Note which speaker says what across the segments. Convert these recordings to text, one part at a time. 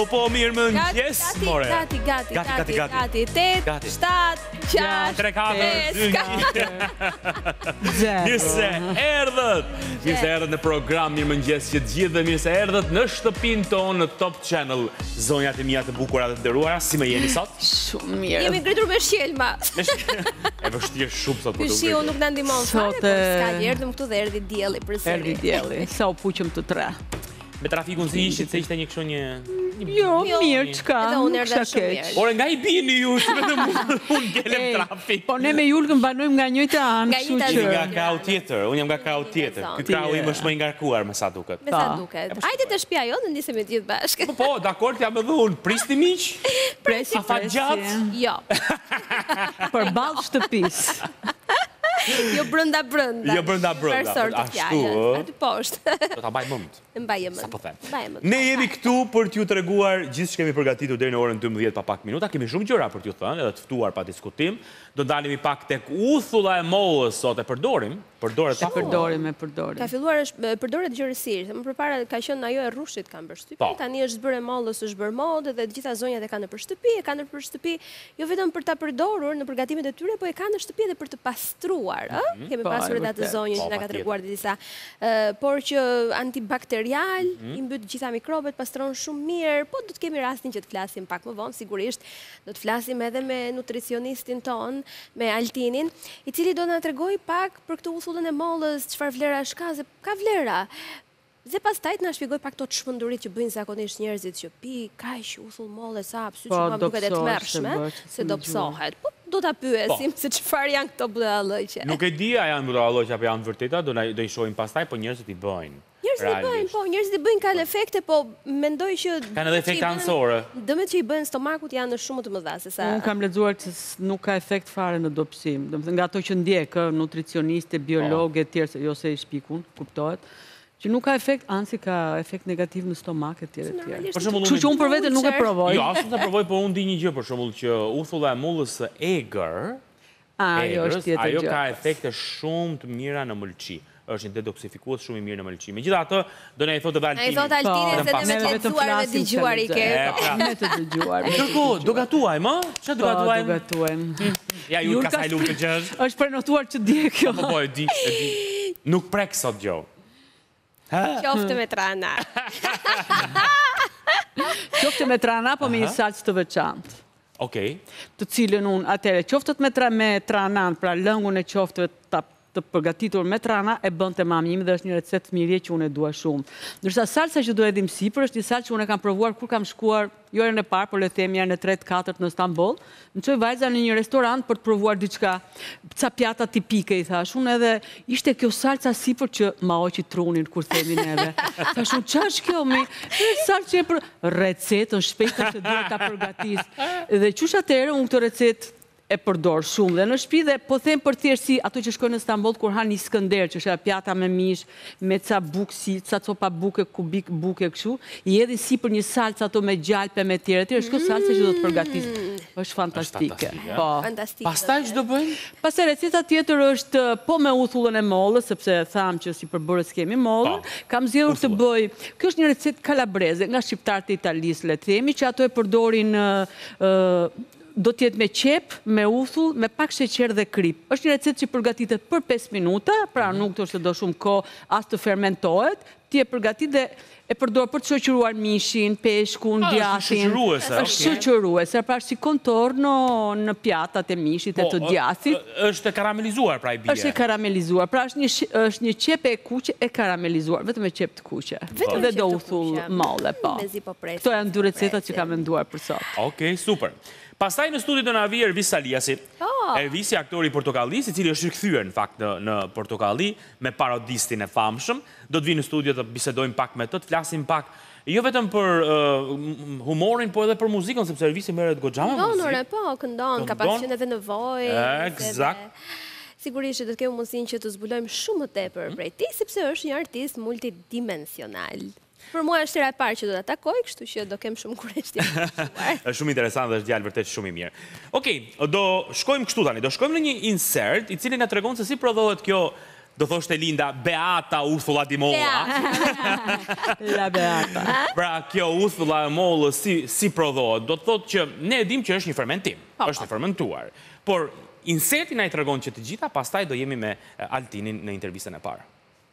Speaker 1: Po, mirë më në qesë, more.
Speaker 2: Gati. 8, 7, 6,
Speaker 1: 3, 4, 5. Mirë se erdhët në program Mirë më në qesë që gjithë dhe mirë se erdhët në shtëpin tonë në Top Channel. Zonjat e mija të bukura dhe të nderuara, si më jeni sot?
Speaker 2: Shumë mirë. Jemi ngritur me shjelma.
Speaker 1: E vështirë shumë sot për të
Speaker 2: shiu nuk na ndihmon fare, por s'ka erdhëm këtu dhe erdhi dielli përsëri.
Speaker 3: Erdhi dielli, sa u puqëm të tre.
Speaker 1: Me trafikun si ishit, se ishte një kështu një...
Speaker 3: Jo, mirë, qka, nuk qa keq.
Speaker 1: Ore, nga i bini ju, shme dhe unë gjelem trafik.
Speaker 3: Po ne me Julkën banojmë nga njëjta anë, kështu që...
Speaker 1: Nga krau tjetër, unë jam nga krau tjetër. Ky krau im është më i ngarkuar, me sa duket.
Speaker 2: Me sa duket. Hajde të shtëpia jonë, nisemi gjithë bashkë.
Speaker 1: Po, dakord, jam edhe unë. Prisni miq?
Speaker 3: Presi,
Speaker 1: Afat gjatë?
Speaker 2: Jo.
Speaker 3: Përballë shtëpisë.
Speaker 2: Jo brenda.
Speaker 1: Jo brenda.
Speaker 2: Ashtu, aty poshtë.
Speaker 1: Do ta mbaj mend.
Speaker 2: Mbaje mend.
Speaker 1: Sa po them. Ne jemi këtu për t'ju treguar gjithë që kemi përgatitur deri në orën 12 pa pak minuta. Kemi shumë gjëra për t'ju thënë, edhe të ftuar pa diskutim. Do dalemi pak tek uthulla e mollës sot, e përdorim. Përdoret pa
Speaker 3: përdorim.
Speaker 2: Ka filluar përdoret gjërësisht. Më përpara ka qenë ajo e rrushit kanë bërë shtëpi. Tani është bërë mollës, është bërë modë dhe të gjitha zonjat e kanë nëpër shtëpi, jo vetëm për ta përdorur në përgatimet e tyre, po e kanë në shtëpi edhe për të pastruar, ëh? Kemi pasur edhe atë zonjën që na ka treguar disa, por që antibakterial, i mbyt gjitha mikrobet, pastron shumë mirë, po do të kemi rastin që të flasim pak më vonë, sigurisht. Do të flasim edhe me nutricionistin ton, me Altinin, i cili do na tregoj pak për këtë uthullën e mollës, çfarë vlerash ka, se ka vlera. Dhe pastaj na shpjegoj pak to çmendurit që bëjnë zakonisht njerëzit që pi kaq uthull mollë sa sy që ma duket e tmerrshme, se dobësohet. Po do ta pyesim se çfarë janë këto budallëqe.
Speaker 1: Nuk e di a janë budallëqe apo janë vërteta, do i shohim pastaj, po njerëzit i bëjnë.
Speaker 2: Njerëzit i bëjnë kanë efekte, po mendoj që
Speaker 1: kanë edhe efekte anësore.
Speaker 2: Dëmet që i bëjnë stomakut janë shumë të mëdha se sa.
Speaker 3: Unë kam lexuar se nuk ka efekt fare në dobësim. Domethënë nga ato që ndjek, nutricioniste, biologë e tjerë, jo se i shpikun, kuptohet, që nuk ka efekt, anzi ka efekt negativ në stomak e tjerë e tjerë. Kështu që unë për vete nuk e provoj.
Speaker 1: Jo, as nuk e provoj, por unë di një gjë për shembull që uthulla e mollës së egër, ajo ka efekte shumë të mira në mëlçi. Është një detoksifikues shumë i mirë në mëlçi. Megjithatë, do na i thotë Altini.
Speaker 2: Ai thotë Altini se ne me të dëgjuar me dëgjuar i ke.
Speaker 3: Me të dëgjuar.
Speaker 1: Kërko, do gatuajmë, ë? Çfarë do gatuajmë?
Speaker 3: Do gatuajmë.
Speaker 1: Ja, ju ka sa lumë të gjesh.
Speaker 3: Është prenotuar që dje kjo.
Speaker 1: Po, e di. Nuk prek sot gjë.
Speaker 2: Qoftë me trana.
Speaker 3: Qoftë me trana, po me një salcë të veçantë.
Speaker 1: Okej.
Speaker 3: Të cilën unë atëre qoftët me tranan, pra lëngun e qoftëve të përgatitur me trana e bënte mami ime dhe është një recetë fëmijërie që unë e dua shumë. Ndërsa salsa që do edhim sipër është një salsë që unë e kam provuar kur kam shkuar jo herën e parë, por le të them herën e 3-4 në Stamboll. Më çoi vajza në një restorant për të provuar diçka, ca pjata tipike, i thash. Unë edhe ishte kjo salsa sipër që ma hoqi trunin kur themi neve. Thash unë ç'është kjo mi? Salsë për recetën shpejtë që duhet ta përgatis. Dhe çush atëherë unë këtë recetë e përdor shumë dhe në shtëpi dhe po them për thjeshtësi ato që shkojnë në Stamboll kur han një skënder që është pjata me mish, me ca bukë, ca copa buke, kubik buke kështu, i hedhin sipër një salcë ato me gjalpe me tjerë, është kjo salcë që do të përgatis. Është fantastike. Po.
Speaker 2: Fantastike.
Speaker 1: Pastaj ç'do bëjmë?
Speaker 3: Pastaj receta tjetër është po me uthullën e mollës, sepse tham që si përbërës kemi mollën, kam zgjedhur të bëj. Kjo është një recetë kalabreze nga shqiptarët e Italisë, le të themi, që ato e përdorin do t'jetë me qep, me uthull, me pak sheqer dhe krip. Është një recetë që përgatitet për 5 minuta, pra nuk të është do shumë kohë as të fermentohet, ti e përgatit dhe e përdor për të shoqëruar mishin, peshkun, djathtin. Është shoqëruese, pra si kontorno në pjatat e mishit e të djathtit.
Speaker 1: Është e karamelizuar pra i bie.
Speaker 3: Është e karamelizuar, pra është një qep e kuqe e karamelizuar, vetëm e qep të kuqe. Dhe do uthull molle, po. Këto janë 2 recetat që kam menduar për sot.
Speaker 1: Okej, super. Pastaj në studio do na vi Ervis Saliasi. Ervisi, aktori portokallis, i cili është rikthyer në fakt në Portokalli me parodistin e famshëm. Do të vi në studio të bisedojmë pak me të flasim pak jo vetëm për humorin, por edhe për muzikën, sepse Ervisi merret goxha me muzikë.
Speaker 2: Po, këndon, ka pasion edhe në vojë.
Speaker 1: Eksakt.
Speaker 2: Sigurisht do të kemi mundësinë që të zbulojmë shumë më tepër prej tij, sepse është një artist multidimensional. Për mua është hera e parë që do ta takoj, kështu që do kem shumë kurrë të
Speaker 1: Është shumë interesant dhe është djalë vërtet shumë i mirë. Okej, do shkojmë kështu tani, do shkojmë në një insert i cili na tregon se si prodhohet kjo do thoshte Linda, Beata uthulla di molla.
Speaker 3: La Beata.
Speaker 1: Pra, kjo uthulla e mollës si prodhohet, do të thotë që ne e dim që është një fermentim, është e fermentuar. Por, Inseti na i tregon që të gjitha, pastaj do jemi me Altinin në intervistën e parë.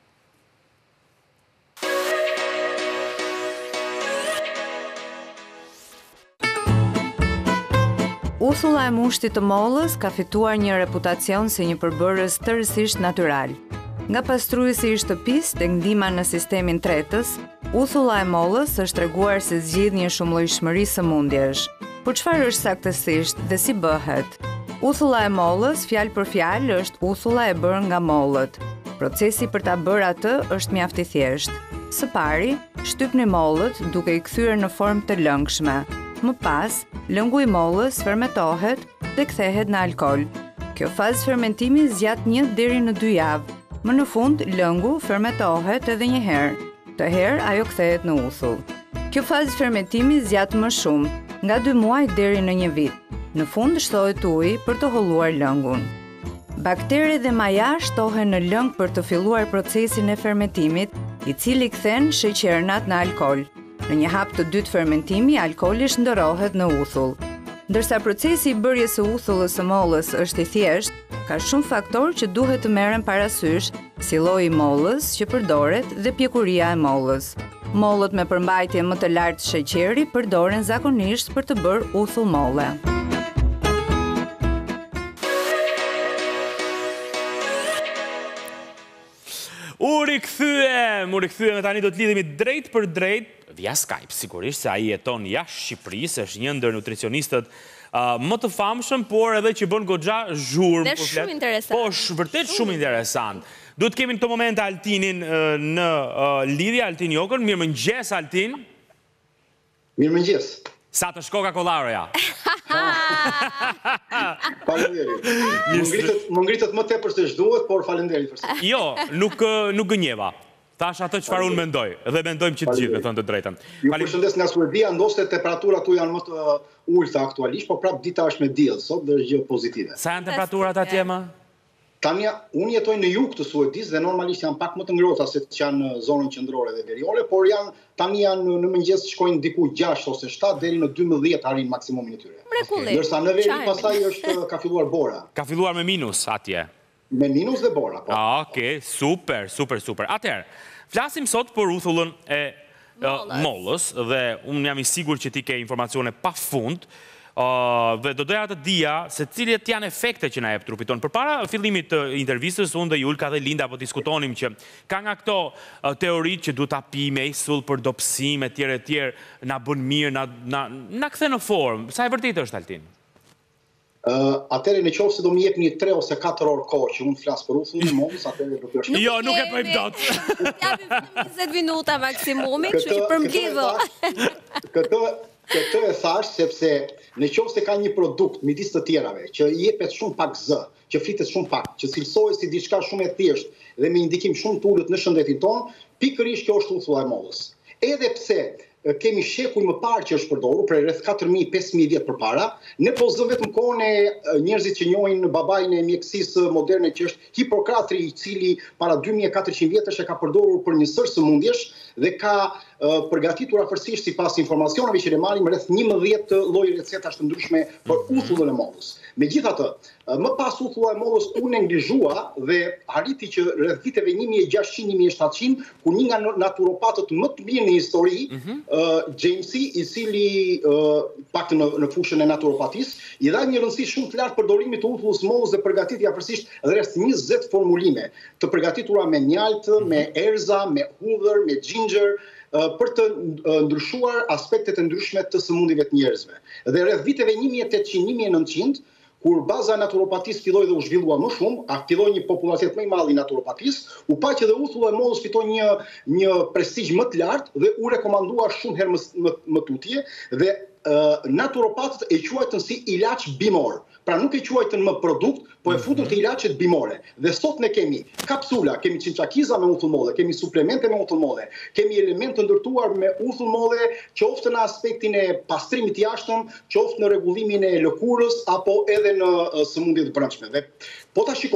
Speaker 4: Uthulla e mushtit të mollës ka fituar një reputacion si një përbërës tërësisht natyral. Nga pastruesi i shtëpisë tek ndihma në sistemin tretës, uthulla e mollës është treguar si zgjidhje shumëllojshmëri sëmundjesh. Por çfarë është saktësisht dhe si bëhet? Uthulla e mollës, fjalë për fjalë, është uthulla e bërë nga mollët. Procesi për ta bërë atë është mjaft i thjeshtë. Së pari, shtypni mollët duke i kthyer në formë të lëngshme. Më pas, lëngu i mollës fermentohet dhe kthehet në alkool. Kjo fazë fermentimi zgjat 1 deri në 2 javë. Më në fund, lëngu fermentohet edhe një herë. Të herë ajo kthehet në uthull. Kjo fazë fermentimi zgjat më shumë, nga 2 muaj deri në 1 vit. Në fund shtohet uji për të holluar lëngun. Bakteri dhe maja shtohen në lëng për të filluar procesin e fermentimit, i cili kthen sheqernat në alkool. Në një hap të dytë fermentimi, alkooli shndërrohet në uthull. Ndërsa procesi i bërjes së uthullës së mollës është i thjeshtë, ka shumë faktorë që duhet të merren parasysh, si lloji i mollës që përdoret dhe pjekuria e mollës. Mollët me përmbajtje më të lartë sheqeri përdoren zakonisht për të bërë uthull molle.
Speaker 1: U rikthyem, tani do të lidhemi drejt për drejt via Skype, sigurisht se ai jeton jashtë Shqipërisë, është një ndër nutricionistët më të famshëm, por edhe që bën goxha zhurmë.
Speaker 2: Dhe shumë interesant.
Speaker 1: Po, vërtet shumë interesant. Duhet kemi në këtë moment Altinin në lidhje, Altin Jokën. Mirëmëngjes, Altin.
Speaker 5: Mirëmëngjes.
Speaker 1: Sa të shko ka kollaroja?
Speaker 5: Faleminderit. Më ngritët më tepër se ç'duhet, por faleminderit për sa.
Speaker 1: Jo, nuk gënjeva. Thash atë çfarë unë mendoj, dhe mendojmë që të gjithë, me thënë të drejtën.
Speaker 5: Ju përshëndes nga Suedia, ndoshta temperaturat tu janë më të ulta aktualisht, por prap dita është me diell sot dhe është gjë pozitive.
Speaker 1: Sa janë temperaturat atje më?
Speaker 5: Tani unë jetoj në jug të Suedisë dhe normalisht janë pak më të ngrohta se që janë në zonën qendrore dhe veriore, por tani janë në mëngjes shkojnë diku 6 ose 7 deri në 12 arrin maksimumin e tyre. Ndërsa në veri pastaj ka filluar bora.
Speaker 1: Ka filluar me minus atje.
Speaker 5: Me minus dhe bora, po.
Speaker 1: Okej, super. Atëherë, flasim sot për uthullën e mollës dhe unë jam i sigurt që ti ke informacione pafund. Dhe do doja të dija se cilat janë efekte që na jep trupi tonë. Përpara fillimit të intervistës, unë dhe Julka dhe Linda po diskutonim që ka nga këto teoritë që duhet ta pijmë esull për dobësim etj, na bën mirë, na kthen në formë. Sa e vërtetë është, Altin?
Speaker 5: Atëherë në qoftë se do më jepni 3 ose 4 orë kohë që unë flas për uthullin e mollës, atëherë do të është.
Speaker 1: Jo, nuk e bëjmë dot.
Speaker 2: Japim 20 minuta maksimumi, kështu që përmbledh.
Speaker 5: Këtë e thash sepse në qoftë se ka një produkt midis të tjerave që i jepet shumë pak zë, që flitet shumë pak, që cilësohet si diçka shumë e thjeshtë dhe me indikim shumë të ulët në shëndetin tonë, pikërisht kjo është uthulla e mollës. Edhe pse kemi shekuj më parë që është përdorur, prej rreth 4.000-5.000 vjet përpara, ne po zëm vetëm kohën e njerëzit që njohin babain e mjekësisë moderne që është Hipokratri, i cili para 2400 vjetësh e ka përdorur për një sër sëmundjesh dhe ka përgatitur afërsisht sipas informacioneve që ne marrim rreth 11 lloje recetash të ndryshme për uthullën e mollës. Megjithatë, më pas uthulla e mollës u neglizhua dhe arriti që rreth viteve 1600-1700, ku një nga naturopatët më të mirë në histori, Jamesi, i cili pak në fushën e naturopatisë, i dha një rëndësi shumë të lartë përdorimit të uthullës mollës dhe përgatiti afërsisht rreth 20 formulime të përgatitura me mjaltë, me erza, me hudhër, me ginger, për të ndryshuar aspektet e ndryshme të sëmundjeve të njerëzve. Dhe rreth viteve 1800-1900, kur baza e naturopatisë filloi dhe u zhvillua më shumë, filloi një popullacitet më i madh i naturopatisë, u pa që dhe uthulla e mollës fitoi një prestigj më të lartë dhe u rekomandua shumë herë më tutje dhe naturopatët e quajtën si ilaç bimor. Pra nuk e quajtën më produkt, po e futën të ilaçet bimore. Dhe sot ne kemi kapsula, kemi çinçakiza me uthull molle, kemi suplemente me uthull molle, kemi elemente të ndërtuar me uthull molle, qoftë në aspektin e pastrimit të jashtëm, qoftë në rregullimin e lëkurës apo edhe në sëmundjet e brendshme. Dhe po ta shikojmë,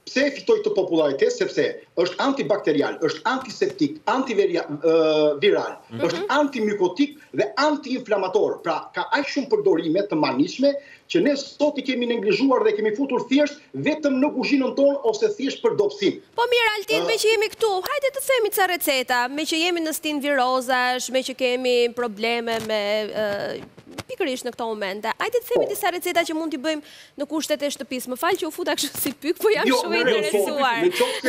Speaker 5: Pse e fitoi të popularitet? Sepse është antibakterial, është antiseptik, antiviral, është antimykotik dhe antiinflamator. Pra, ka aq shumë përdorime të manishme që ne sot i kemi neglizhuar dhe kemi futur thjesht vetëm në kuzhinën tonë ose thjesht për dobësim.
Speaker 2: Po mirë, Altin, me që jemi këtu, hajde të themi ca receta, me që jemi në stin virozash, me që kemi probleme me pikërisht në këto momente. Hajde të themi disa receta që mund t'i bëjmë në kushtet e shtëpisë. Më fal që u futa kështu si pyk, po jam shumë interesuar.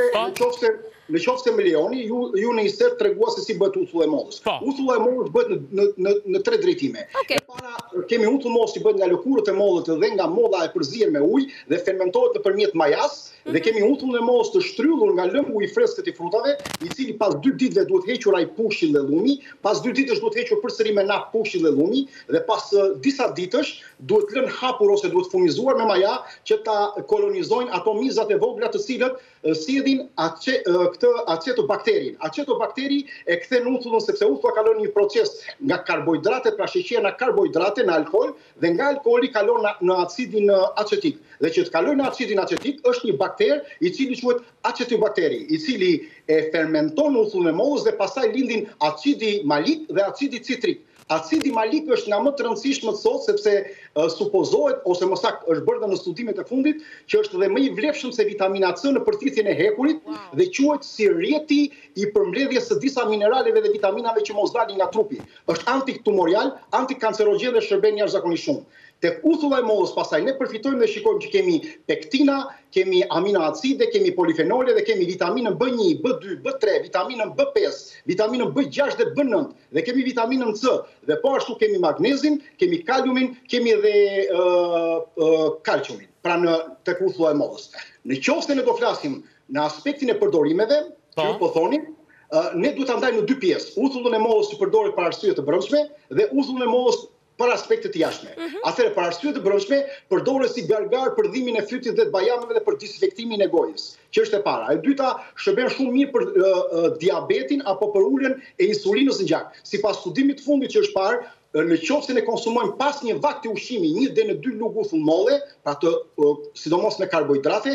Speaker 5: Në qoftë se më lejoni, ju në insert tregua se si bëhet uthull e mollës. Uthull e mollës bëhet në 3 drejtime. Para kemi uthull mollës që bëhet nga lëkurët e mollës dhe nga molla e përzier me ujë dhe fermentohet nëpërmjet majas, dhe kemi uthull e mollës të shtrydhur nga lëngu i freskët i frutave, i cili pas 2 ditëve duhet hequr ai pushi dhe llumi, pas 2 ditësh duhet hequr përsëri me naftë pushi dhe llumi, dhe pas disa ditësh duhet lënë hapur ose duhet fumizuar me maja që ta kolonizojnë ato mizat e vogla të cilët sjellin këtë acetobakterin. Acetobakteri e kthen uthullin sepse uthulla kalon një proces nga karbohidrate, pra sheqer në karbohidrate, në alkool, dhe nga alkooli kalon në acidin acetik. Dhe që të kalojë në acidin acetik është një bakter i cili quhet acetobakteri, i cili e fermenton uthullin e mollës dhe pastaj lindin acidi malik dhe acidi citrik. Acidi malik është nga më të rëndësishme sot sepse supozohet ose më saktë është bërë në studimet e fundit që është dhe më i vlefshëm se vitamina C në përthithjen e hekurit dhe quhet si rrjeti i përmbledhjes së disa mineraleve dhe vitaminave që mos dalin nga trupi. Është antitumorial, antikancerogjen dhe shërben jashtëzakonisht shumë. Tek uthulla e mollës pastaj ne përfitojmë dhe shikojmë që kemi pektina, kemi aminoacide, kemi polifenole dhe kemi vitaminën B1, B2, B3, vitaminën B5, vitaminën B6 dhe B9 dhe kemi vitaminën C dhe po ashtu kemi magnezin, kemi kaliumin, kemi edhe kalciumin, pra tek uthulla e mollës. Në qoftë se ne do flasim në aspektin e përdorimeve, që ju po thoni, ne duhet ta ndajmë në 2 pjesë. Uthullin e mollës që përdoret për arsye të brendshme dhe uthullin e mollës për aspekte të jashtme. Atëherë për arsye të brendshme përdoret si gargar për dhimbjen e fytit dhe të bajameve dhe për disinfektimin e gojës, që është e para. E dyta shërben shumë mirë për diabetin apo për uljen e insulinës në gjak. Sipas studimit të fundit që është parë, në qoftë se ne konsumojmë pas një vakti ushqimi 1 deri në 2 lugë uthull molle, pra të sidomos me karbohidrate,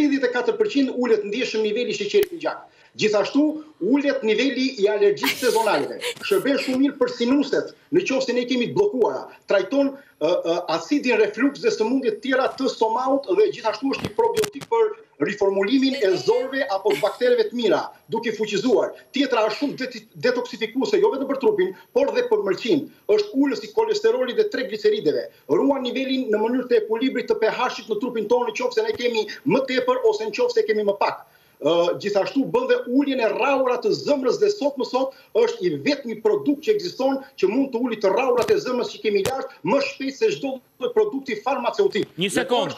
Speaker 5: 34% ulet ndjeshëm niveli i sheqerit në gjak. Gjithashtu ulet niveli i alergjisë sezonale. Shërben shumë mirë për sinuset, në qoftë se ne kemi të bllokuara. Trajton acidin refluks dhe sëmundjet tjera të stomaut dhe gjithashtu është një probiotik për riformulimin e zorëve apo baktereve të mira, duke fuqizuar. Tjetra është shumë detoksifikuese, jo vetëm për trupin, por dhe për mërqin. Është ulës i kolesterolit dhe triglicerideve. Ruan nivelin në mënyrë të ekuilibrit të pH-it në trupin tonë nëse ne kemi më tepër ose nëse kemi më pak. Gjithashtu bën dhe uljen e rraurat të zëmrës dhe sot më sot është i vetmi produkt që ekziston që mund të uli të rraurat e zëmrës që kemi lart më shpejt se çdo produkti farmaceutik.
Speaker 1: Një sekond.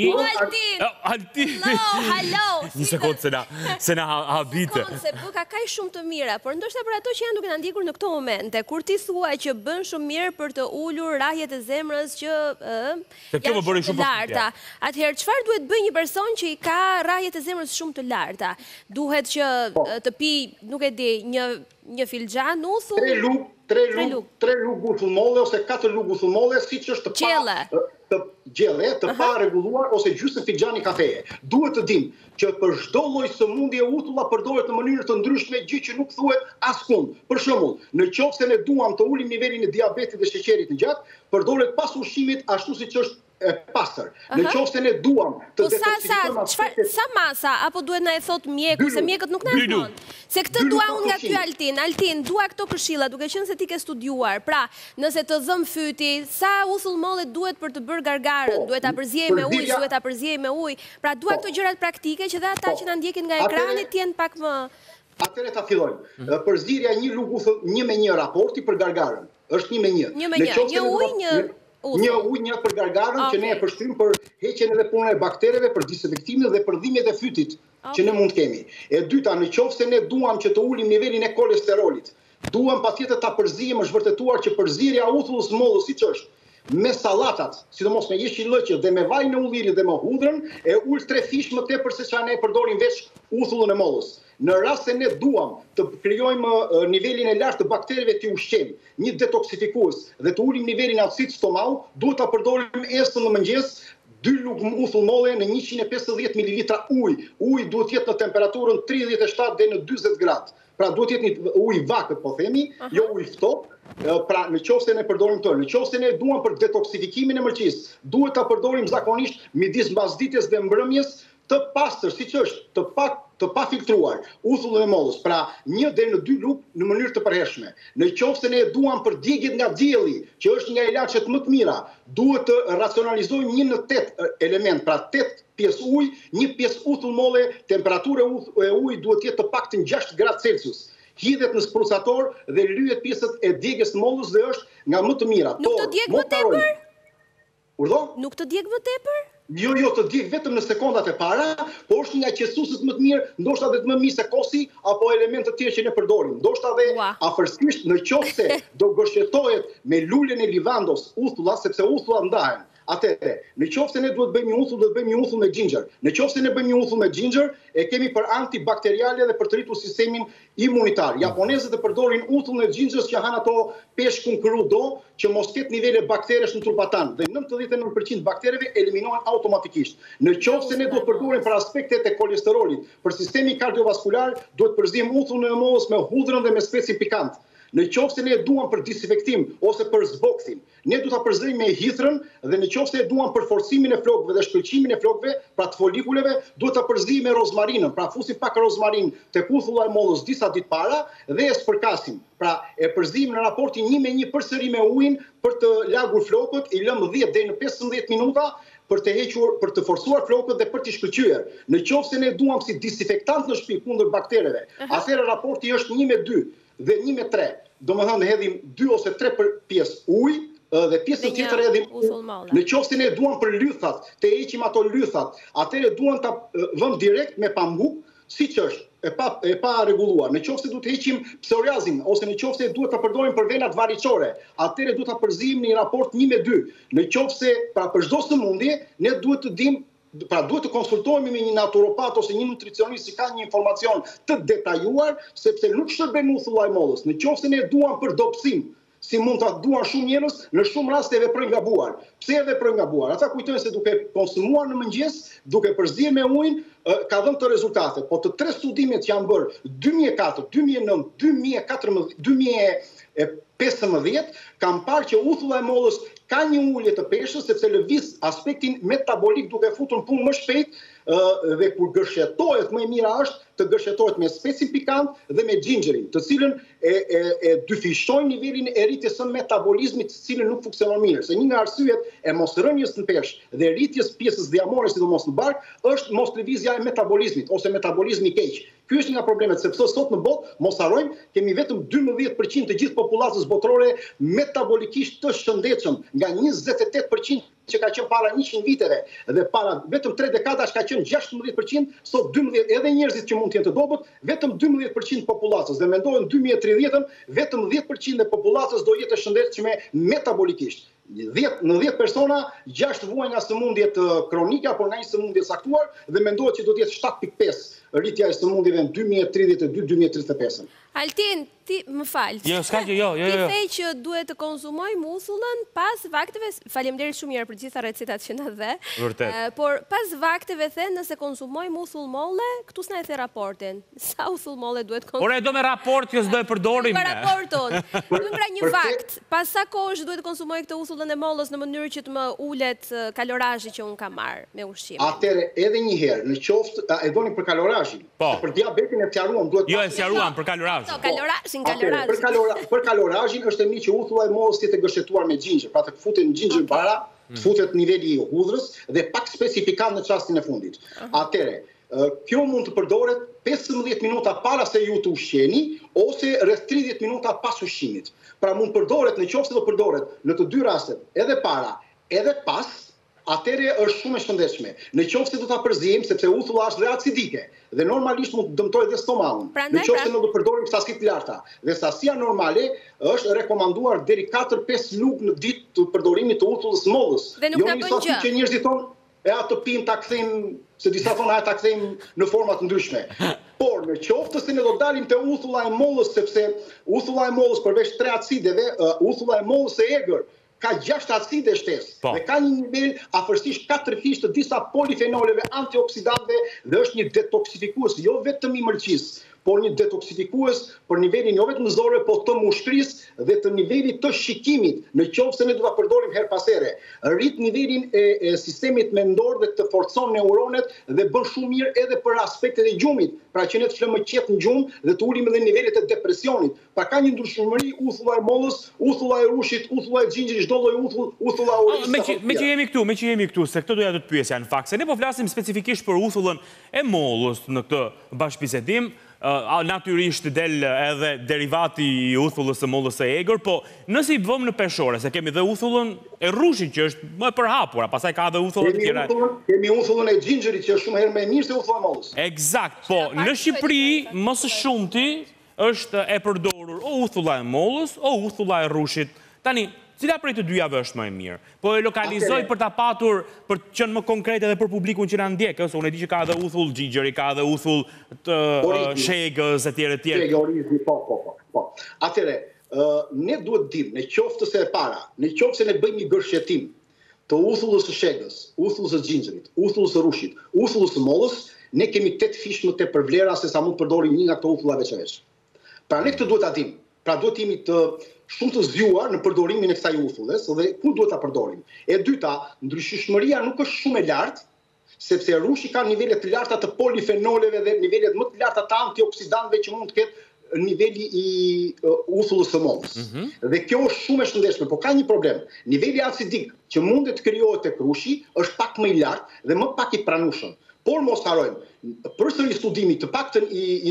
Speaker 1: Altin.
Speaker 2: Halo.
Speaker 1: Një sekond se na habite.
Speaker 2: Se buka kaq shumë të mira, por ndoshta për ato që janë duke na ndjekur në këto momente, kur ti thua që bën shumë mirë për të ulur rrahjet e zemrës që
Speaker 1: janë shumë të
Speaker 2: larta. Atëherë çfarë duhet bëj një person që i ka rrahjet e zemrës shumë të larta? Duhet që të pi, nuk e di, një filxhan uthull?
Speaker 5: 3 lugë uthull molle ose 4 lugë uthull molle, siç është të pa rregulluar ose gjysmë filxhani kafeje. Duhet të dim që për çdo lloj sëmundje utulla përdoret në mënyrë të ndryshme, gjë që nuk thuhet askund. Për shembull, në qoftë se ne duam të ulim nivelin e diabetit dhe sheqerit në gjak, përdoret pas ushqimit ashtu siç është e pastër. Në qoftë se ne duam të
Speaker 2: detoksikojmë sa masa apo duhet na e thot mjeku se mjekët nuk na e thon. Se këtë dua unë nga ky Altin, dua këto këshilla, duke qenë se ti ke studiuar. Pra, nëse të zëm fyti, sa uthull molle duhet për të bërë gargarën? Duhet ta përziej me ujë, duhet ta përziej me ujë. Pra, dua këto gjërat praktike që dhe ata që na ndjekin nga ekrani të jenë pak më.
Speaker 5: Atëherë ta fillojmë. Përzierja 1 lugë uthull 1:1 raporti për gargarën. Është 1:1.
Speaker 2: Një ujë,
Speaker 5: një ujë për gargarën që ne e përshkrim për heqjen edhe punën e baktereve, për disinfektimin dhe për dhimbjet e fytit që ne mund të kemi. E dyta, në qoftë se ne duam që të ulim nivelin e kolesterolit, duam patjetër ta përziejmë, është vërtetuar që përzierja e uthullit mollës siç është me sallatat, sidomos me jeshillëqe dhe me vaj në ulliri dhe me hudrën, e ul 3 fish më tepër se çfarë ne përdorim veç uthullin e mollës. Në rast se ne duam të krijojmë nivelin e lartë të baktereve të ushqim, një detoksifikues dhe të ulim nivelin acid stomau, duhet ta përdorim estën në mëngjes 2 lugë uthull molle në 150 ml ujë. Uji duhet jetë në temperaturën 37 deri në 40 gradë. Pra duhet jetë një ujë vakët, po themi, jo ujë ftohtë. Pra në qoftë se ne përdorim këtë, në qoftë se ne duam për detoksifikimin e mëlçisë, duhet ta përdorim zakonisht midis mbasditjes dhe mbrëmjes të pastër, siç është, të pa filtruar uthullin e mollës, pra 1 deri në 2 lugë në mënyrë të përhershme. Në qoftë se ne duam për djegjet nga dielli, që është nga ilaçet më të mira, duhet të racionalizojmë 1 në 8 element, pra 8 pjesë ujë, 1 pjesë uthull molle, temperatura e ujit duhet të jetë të paktën 6 gradë Celsius. Hidhet në sprucator dhe lyhet pjesët e djegjes të mollës dhe është nga më të mirat.
Speaker 2: Nuk të djeg më tepër?
Speaker 5: Urdhë?
Speaker 2: Nuk të djeg më tepër?
Speaker 5: Jo, të djeg vetëm në sekondat e para, po është një nga qetësuesit më të mirë, ndoshta edhe më mirë se kosi apo elemente të tjera që ne përdorim. Ndoshta edhe afërsisht në qoftë se do gërshetohet me luljen e livandos uthulla, sepse uthullat ndahen. Atëherë, në qoftë se ne duhet bëjmë një uthull, do të bëjmë një uthull me ginger. Në qoftë se ne bëjmë një uthull me ginger, e kemi për antibakteriale dhe për të rritur sistemin imunitar. Japonezët e përdorin uthull me gingers që han ato peshkun crudo, që mos ketë nivele bakteresh në trupat tanë dhe 99% baktereve eliminohen automatikisht. Në qoftë se ne do të përdorim për aspektet e kolesterolit, për sistemin kardiovaskular, duhet përzim uthullin e mollës me hudhrën dhe me specin pikant. Në qoftë se ne duam për disinfektim ose për zbokthim, ne duhet ta përzejmë me hithrën dhe në qoftë se ne duam për forcimin e flokëve dhe shkëlqimin e flokëve, pra të folikuleve, duhet ta përzejmë me rozmarinën, pra fusim pak rozmarin tek uthulla e mollës disa ditë para dhe e spërkasim. Pra e përzejmë në raportin 1:1 përsëri me ujin për të lagur flokët, i lëm 10 deri në 15 minuta për të hequr, për të forcuar flokët dhe për t'i shkëlqyer. Në qoftë se ne duam si disinfektant në shtëpi kundër baktereve, atëherë raporti është 1:2 dhe 1:3. Domethënë hedhim 2 ose 3 pjesë ujë dhe pjesën tjetër hedhim ujë. Në qoftë se ne duam për lythat, të heqim ato lythat, atëherë duam ta vëmë direkt me pambuk, siç është, e pa rregulluar. Në qoftë se duhet të heqim psoriazin ose në qoftë se duhet ta përdorim për venat variçore, atëherë duhet ta përzijmë në raport 1:2. Në qoftë se pra për çdo sëmundje ne duhet të dimë, pra duhet të konsultohemi me një naturopat ose një nutricionist që ka një informacion të detajuar, sepse nuk shërben uthulla e mollës. Në qoftë se ne duam për dobësim, si mund ta duan shumë njerëz, në shumë raste veprojnë gabuar. Pse e veprojnë gabuar? Ata kujtojnë se duke konsumuar në mëngjes, duke përzierë me ujin, ka dhënë të rezultate. Po të 3 studimet që janë bërë 2004, 2009, 2014, 2015, kanë parë që uthulla e mollës ka një ulje të peshës, sepse lëviz aspektin metabolik duke futur në punë më shpejt dhe kur gërshetohet më e mira është të gërshetohet me specin pikant dhe me gingerin, të cilën e dyfishojnë nivelin e rritjes së metabolizmit, të cilën nuk funksionon mirë. Se një nga arsyet e mosrënjes në peshë dhe rritjes pjesës diamore, sidomos në bark, është moslëvizja e metabolizmit ose metabolizmi i keq. Ky është një nga problemet, sepse sot në botë, mos harrojmë, kemi vetëm 12% të gjithë popullatës botërore metabolikisht të shëndetshëm, nga 28% që ka qenë para 100 viteve dhe para vetëm 3 dekadash ka qenë 16%, sot 12, edhe njerëzit që mund të jenë të dobët, vetëm 12% popullatës dhe mendohen 2030 vetëm 10% e popullatës do jetë e shëndetshme metabolikisht. Në 10 persona, 6 vuajnë nga sëmundjet kronike apo nga një sëmundje saktuar dhe mendohet që do të jetë 7.5 rritja e sëmundjeve në 2032-2035.
Speaker 2: Altin, ti më fal.
Speaker 1: Jo, s'ka gjë, jo.
Speaker 2: Ti the që duhet të konsumojmë uthullën pas vakteve, faleminderit shumë mirë për gjitha recetat që na dhe.
Speaker 1: Vërtet.
Speaker 2: Por pas vakteve the nëse konsumojmë uthull molle, këtu s'na e the raportin. Sa uthull molle duhet konsumojmë?
Speaker 1: Por e do me raport që s'do e përdorim.
Speaker 2: Me raporton. Duhet pra një vakt. Pas sa kohësh duhet të konsumoj këtë uthullën e mollës në mënyrë që të më ulet kalorazhi që un kam marr me ushqimin.
Speaker 5: Atëre edhe një herë, në qoftë e doni për kalorazhin.
Speaker 1: Po.
Speaker 5: Për diabetin e sqaruam, duhet.
Speaker 1: Jo, e sqaruam për kalorazhin.
Speaker 5: Për kalorazhin është e mirë që uthulla e mollës të gërshetuar me ginger, pra të futet në ginger para, të futet niveli i hudhrës dhe pak specifikant në çastin e fundit. Atëre, kjo mund të përdoret 15 minuta para se ju të ushqeni ose rreth 30 minuta pas ushqimit. Pra mund përdoret në qoftë se do përdoret në të dy rastet, edhe para, edhe pas, atëre është shumë e shëndetshme. Në qoftë se do ta përzijmë, sepse uthulla është dhe acidike dhe normalisht mund të dëmtojë dhe stomakun. Në qoftë se ne do përdorim sasi të larta dhe sasia normale është rekomanduar deri 4-5 lugë në ditë të përdorimit të uthullës mollës.
Speaker 2: Jo një sasi
Speaker 5: që njerëzit thonë e atë pim ta kthejmë, se disa thonë ta kthejmë në forma të ndryshme. Por në qoftë se ne do dalim te uthulla e mollës, sepse uthulla e mollës përveç 3 acideve, uthulla e mollës e egër ka 6 acide shtesë
Speaker 1: Po.
Speaker 5: dhe ka një nivel afërsisht 4 fish të disa polifenoleve antioksidantëve dhe është një detoksifikues jo vetëm i mërqisë, por një detoksifikues për nivelin jo vetëm zore, po të mushkrisë dhe të nivelit të shikimit, në qoftë se ne do ta përdorim her pas here. Rrit nivelin e sistemit mendor dhe të forcon neuronet dhe bën shumë mirë edhe për aspektet e gjumit, pra që ne të flëmë qetë në gjumë dhe të ulim edhe nivelet e depresionit. Pra ka një ndryshmëri uthulla e mollës, uthulla e rushit, uthulla e xhinxhirit, çdo lloj uthulla orisë.
Speaker 1: Me që jemi këtu, se këtë doja të të pyesja në fakt, se ne po flasim specifikisht për uthullën e mollës në këtë bashkëbisedim. Natyrisht del edhe derivati i uthullës së mollës së egër, po nëse i vëmë në peshore, se kemi dhe uthullën e rushit që është më e përhapura, pastaj ka edhe uthullën të tjera.
Speaker 5: Kemi uthullën e xhinxhirit që është shumë herë më e mirë se uthulla e mollës.
Speaker 1: Eksakt, po në Shqipëri më së shumti është e përdorur o uthulla e mollës o uthulla e rushit. Tani, cila prej të dyjave është më e mirë? Po e lokalizoj për ta patur, për të qenë më konkret edhe për publikun që na ndjek, se unë e di që ka edhe uthull xhinxheri, ka edhe uthull të shegës etj.
Speaker 5: Shegë, orizi, po. Atëre, ne duhet dim, në qoftë se e para, në qoftë se ne bëjmë një gërshetim të uthullës së shegës, uthullës së xhinxherit, uthullës së rushit, uthullës së mollës, ne kemi 8 fish më tepër vlera se sa mund të përdorim një nga këto uthulla veçanërisht. Pra ne këtë duhet ta dim. Pra duhet jemi të shumë të zgjuar në përdorimin e kësaj uthulles dhe ku duhet ta përdorim. E dyta, ndryshueshmëria nuk është shumë e lartë, sepse rushi ka nivele të larta të polifenoleve dhe nivelet më të larta të antioksidantëve që mund të ketë niveli i uthullës së mollës. Dhe kjo është shumë e shëndetshme, por ka një problem. Niveli acidik që mundet të krijohet tek rushi është pak më i lartë dhe më pak i pranueshëm. Por mos harrojmë, përsëri studimi të paktën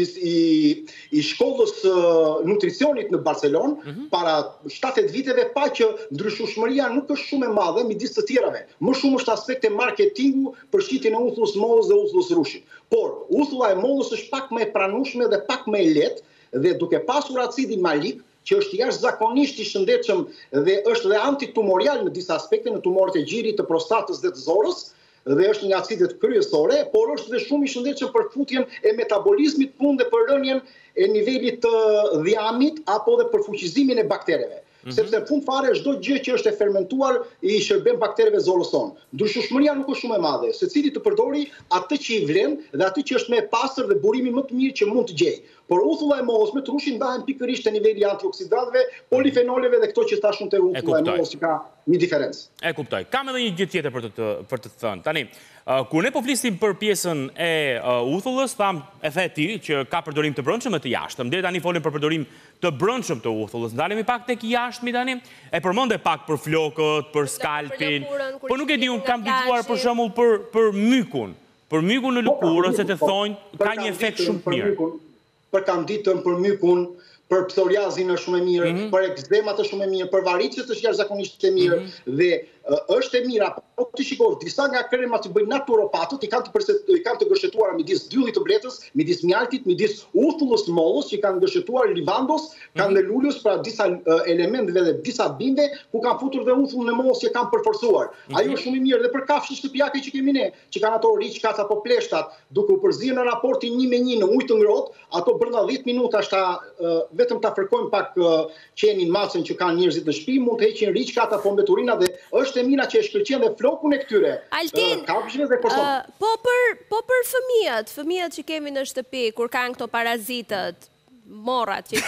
Speaker 5: i shkollës nutricionit në Barcelonë, para 7-8 viteve pa që ndryshueshmëria nuk është shumë e madhe midis të tjerave. Më shumë është aspekti marketingu për shitjen e uthullës mollës dhe uthullës rushit. Por uthulla e mollës është pak më e pranueshme dhe pak më e lehtë dhe duke pasur acidin malik, që është jashtëzakonisht i shëndetshëm dhe është dhe antitumorial në disa aspekte, në tumorët e gjirit, të prostatës dhe të zorës, dhe është një acidet kryesore, por është dhe shumë i shëndetshëm për futjen e metabolizmit punë dhe për rënien e nivelit të dhiamit apo dhe për fuqizimin e baktereve. Sepse në fund fare çdo gjë që është e fermentuar i shërben baktereve zorës tonë. Ndryshueshmëria nuk është shumë e madhe, secili të përdori atë që i vlen dhe atë që është më e pastër dhe burimi më të mirë që mund të gjej. Por uthulla e mollës me trushin ndahen pikërisht te niveli antioksidantëve, polifenoleve dhe këto që thashun te uthulla e mollës që ka një diferencë.
Speaker 1: E kuptoj. Kam edhe një gjë tjetër për të thënë. Tani, kur ne po flisim për pjesën e uthullës, tham e the ti që ka përdorim të brendshëm e të jashtëm. Deri tani folim për përdorim të brendshëm të uthullës. Ndalemi pak tek jashtëmi tani. E përmendë pak për flokët, për skalpin. Po nuk e di, un kam dëgjuar për shembull për mykun. Për mykun në lëkurë se të thonë ka një efekt shumë të mirë.
Speaker 5: Për kanditën, për mykun, për psoriazin është shumë e mirë, për ekzemat është shumë e mirë, për varicet është jashtëzakonisht e mirë dhe është e mirë. Apo ti shikosh, disa nga kremat që bëjnë naturopatët i kanë të gërshetuara midis dyllit të bletës, midis mjaltit, midis uthullës mollës që kanë gërshetuar livandos, kanë dhe lulus, pra disa elementeve dhe disa binde ku kanë futur dhe uthullën e mollës që kanë përforcuar. Ajo është shumë e mirë dhe për kafshët shtëpiake që kemi ne, që kanë ato riçkat apo pleshtat, duke u përzierë në raportin 1-1 në ujë të ngrohtë, ato brenda 10 minutash vetëm ta fërkojmë pak qenin macën që kanë njerëzit në shtëpi, mund të heqin riçkat apo mbeturina dhe është e mira që e shkëlqen dhe flokun e këtyre. Kafshëve dhe personave.
Speaker 2: Po për fëmijët që kemi në shtëpi kur kanë këto parazitët, morrat që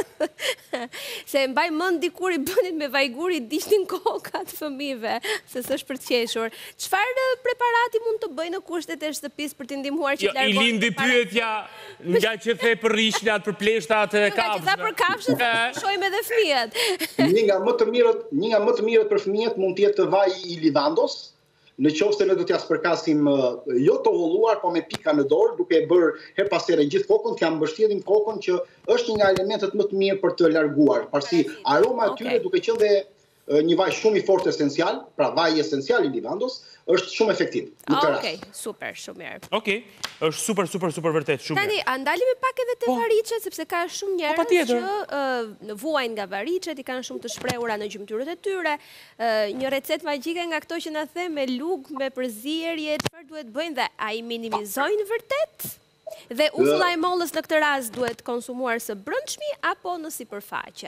Speaker 2: se mbaj mend dikur i bënin me vajguri diçnin kokat fëmijëve se s'është për të qeshur. Çfarë preparati mund të bëjë në kushtet e shtëpisë për t'i ndihmuar që të largojnë?
Speaker 1: I lindi pyetja nga që the për rishnat, për pleshtat e kafshëve.
Speaker 2: Nga që tha për kafshët, shohim edhe fëmijët.
Speaker 5: Një nga më të mirët për fëmijët mund të jetë vaji i livandos. Në qoftë se ne do t'ja spërkasim jo të holluar, po me pika në dorë, duke e bërë her pas here gjithë kokën, t'ja mbështjellim kokën që është një nga elementet më të mirë për të larguar. Parsi aroma e tyre duke qenë dhe një vaj shumë i fortë esencial, pra vaji esencial i livandos, është shumë efektiv.
Speaker 2: Okej, super, shumë mirë.
Speaker 1: Okej, është super vërtet, shumë mirë.
Speaker 2: Tani, ndalemi pak edhe te varicet, sepse ka shumë njerëz që vuajnë nga varicet, i kanë shumë të shprehura në gjymtyrët e tyre. Një recetë magjike nga këto që na the me lugë, me përzierje, çfarë duhet bëjnë dhe a i minimizojnë vërtet? Dhe uthulla e mollës në këtë rast duhet konsumuar së brendshmi apo në sipërfaqe?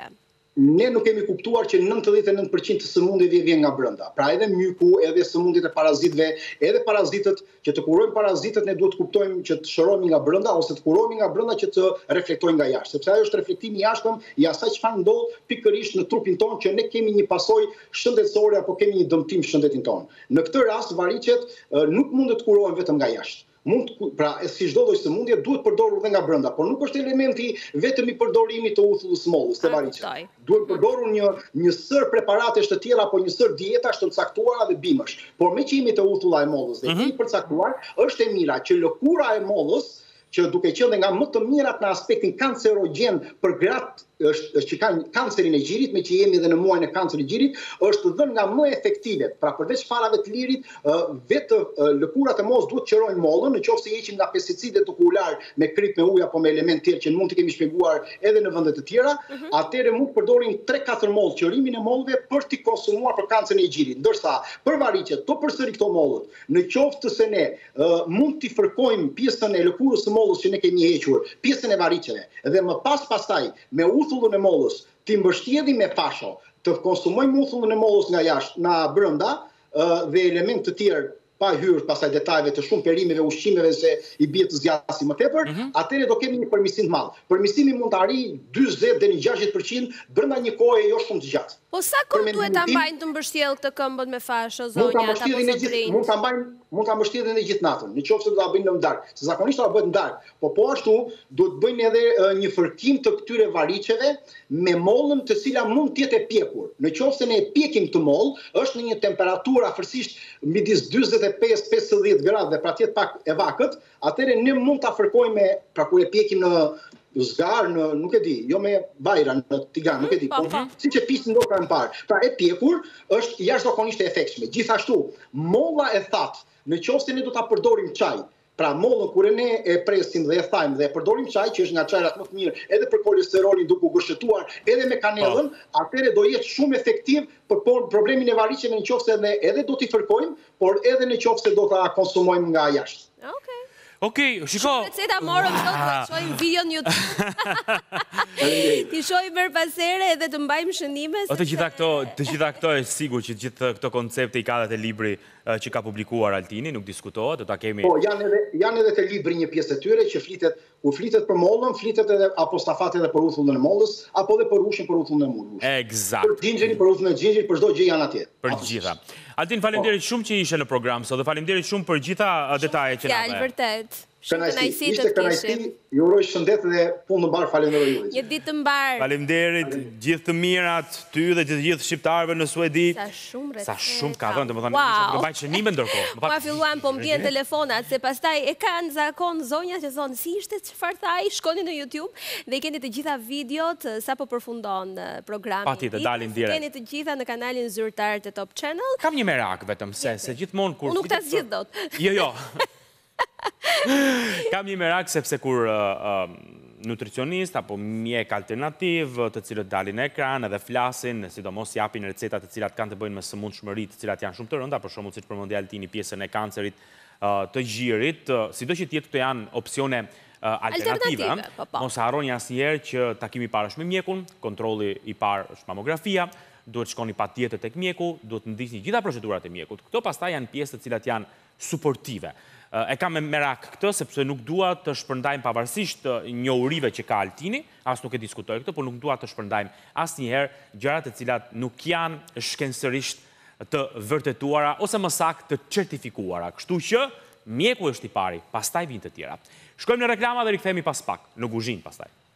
Speaker 5: ne nuk kemi kuptuar që 99% të sëmundjeve vjen nga brenda. Pra edhe myku, edhe sëmundjet e parazitëve, edhe parazitët, që të kurojmë parazitët ne duhet të kuptojmë që të shërohemi nga brenda ose të kurohemi nga brenda që të reflektojnë nga jashtë, sepse ajo është reflektimi i jashtëm i asaj çfarë ndodh pikërisht në trupin tonë që ne kemi një pasojë shëndetësore apo kemi një dëmtim shëndetin tonë. Në këtë rast variqet nuk mund të kurohen vetëm nga jashtë. Pra, si çdo lloj sëmundje duhet përdorur edhe nga brenda, por nuk është elementi vetëm i përdorimit të uthullës mollës, të variqet. Duhet përdorur një sër preparatesh të tjera apo një sër dietash të caktuara dhe bimësh. Por me që jemi të uthulla e mollës dhe i përcaktuar, është e mira që lëkura e mollës, që duke qenë nga më të mirat në aspektin kancerogjen për gratë që kanë kancerin e gjirit, me që jemi edhe në muajin e kancerit gjirit, është dhënë nga më efektive. Pra përveç farave të lirit, vetë lëkurat e mollës duhet qërojnë mollën, nëse heqim nga pesticidet okular me krip me ujë apo me element tjerë që mund të kemi shpjeguar edhe në vende të tjera, atëherë mund të përdorin 3-4 mollë qërimin e mollëve për t'i konsumuar për kancerin e gjirit. Ndërsa për variqet, to përsëri këto mollët, në qoftë se ne mund t'i fërkojmë pjesën e lëkurës së mollës që ne kemi hequr, pjesën e variqeve, dhe më pastaj me uthullën e mollës, t'i mbështjellim me fasho, të konsumojmë uthullën e mollës nga jashtë, nga brenda, dhe element të tjerë pa hyrë pasaj detajve të shumë perimeve, ushqimeve se i bie të zgjasi më tepër, atëherë do kemi një përmirësim të madh. Përmirësimi mund të arrijë 40 deri në 60% brenda një kohe jo shumë të gjatë.
Speaker 2: Po sa kohë duhet ta mbajnë të mbështjell këtë këmbët me fasho, zonjat apo zotrinj?
Speaker 5: Mund ta mbështjellin edhe gjithë natën, nëse do ta bëjnë në darkë. Se zakonisht ta bëhet në darkë, po ashtu duhet bëjnë edhe një fërkim të këtyre variqeve me mollën të cila mund të jetë e pjekur. Nëse ne e pjekim këtë mollë, është në një temperaturë afërsisht midis 45-50 gradë dhe pra të jetë pak e vakët, atëherë ne mund ta fërkojmë pra kur e pjekim në zgar, nuk e di, jo me bajra në tigan, nuk e di, po siç e pisin ndoshta më parë. Pra e pjekur është jashtëzakonisht e efektshme. Gjithashtu, molla e thatë, nëse ne do ta përdorim çaj, pra mollën kur ne e presim dhe e thajmë dhe e përdorim çaj, që është nga çajrat më të mirë edhe për kolesterolin duke u gëshëtuar edhe me kanellën, atëherë do jetë shumë efektiv për problemin e variqeve nëse edhe do t'i fërkojmë, por edhe nëse do ta konsumojmë nga jashtë.
Speaker 1: Okej, shiko.
Speaker 2: Receta morëm sot, do të shohim video në YouTube. Ti shohim her pas here edhe të mbajmë shënime.
Speaker 1: Të gjitha këto e sigurt që gjithë këto koncepte i ka dhe te libri që ka publikuar Altini, nuk diskutohet, do ta kemi.
Speaker 5: Po, janë edhe te libri një pjesë e tyre që kur flitet për mollën, flitet edhe apostafat edhe për uthullën e mollës, apo edhe për ushin për uthullën e mollës.
Speaker 1: Eksakt.
Speaker 5: Për xhinxhin, për uthullën e xhinxhit, për çdo gjë janë atje.
Speaker 1: Për gjitha. Altin, faleminderit shumë që ishe në program sot dhe faleminderit shumë për gjitha detajet që na
Speaker 2: dhe. Vërtet.
Speaker 5: Ishte kënaqësi, ju uroj shëndet dhe punë të mbar, falenderoj juve.
Speaker 2: Një ditë të mbar.
Speaker 1: Faleminderit gjithë të mirat, ty dhe të gjithë shqiptarëve në Suedi.
Speaker 2: Sa
Speaker 1: shumë ka dhënë, domethënë, do bëj shënime ndërkohë.
Speaker 2: Ma filluan po mbien telefonat se pastaj e kanë zakon zonjat që thonë si ishte çfarë thaj, shkoni në YouTube dhe i keni të gjitha videot sapo përfundon programi.
Speaker 1: Patjetër, dalin direkt.
Speaker 2: Keni të gjitha në kanalin zyrtar të Top Channel.
Speaker 1: Kam një merak vetëm se gjithmonë kur
Speaker 2: nuk ta zgjidh dot.
Speaker 1: Jo. Kam një merak sepse kur nutricionist apo mjek alternativ të cilët dalin në ekran edhe flasin, sidomos japin recetat të cilat kanë të bëjnë me sëmundshmëritë të cilat janë shumë të rënda, për shembull siç përmendi Altini pjesën e kancerit të gjirit, sido që të janë opsione alternative, mos harroni asnjëherë që takimi i parë është me mjekun, kontrolli i parë është mamografia, duhet shkoni patjetër tek mjeku, duhet ndisni gjitha procedurat e mjekut. Këto pastaj janë pjesë të cilat janë suportive. E kam me merak këtë, sepse nuk dua të shpërndajmë pavarësisht njohurive që ka Altini, as nuk e diskutoj këtë, por nuk dua të shpërndajmë asnjëherë gjërat të cilat nuk janë shkencërisht të vërtetuara ose më saktë të certifikuara. Kështu që mjeku është i pari, pastaj vijnë të tjera. Shkojmë në reklama dhe rikthehemi pas pak në kuzhinë pastaj.